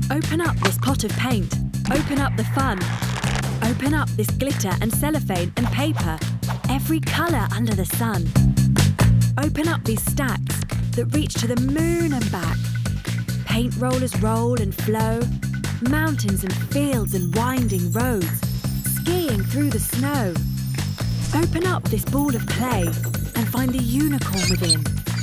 Open up this pot of paint. Open up the fun. Open up this glitter and cellophane and paper. Every colour under the sun. Open up these stacks that reach to the moon and back. Paint rollers roll and flow. Mountains and fields and winding roads. Skiing through the snow. Open up this ball of clay and find the unicorn within.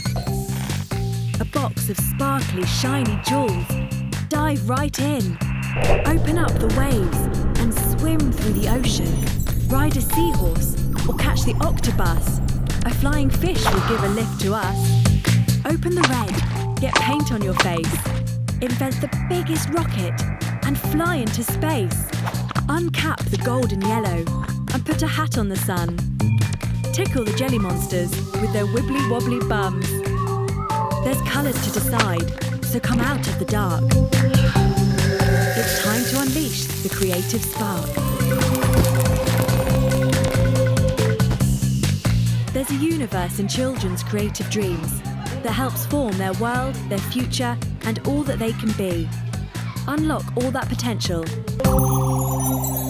A box of sparkly, shiny jewels. Dive right in. Open up the waves and swim through the ocean. Ride a seahorse or catch the octopus. A flying fish will give a lift to us. Open the red, get paint on your face. Invent the biggest rocket and fly into space. Uncap the gold and yellow and put a hat on the sun. Tickle the jelly monsters with their wibbly wobbly bums. There's colours to decide, so come out of the dark. It's time to unleash the creative spark. There's a universe in children's creative dreams that helps form their world, their future, and all that they can be. Unlock all that potential.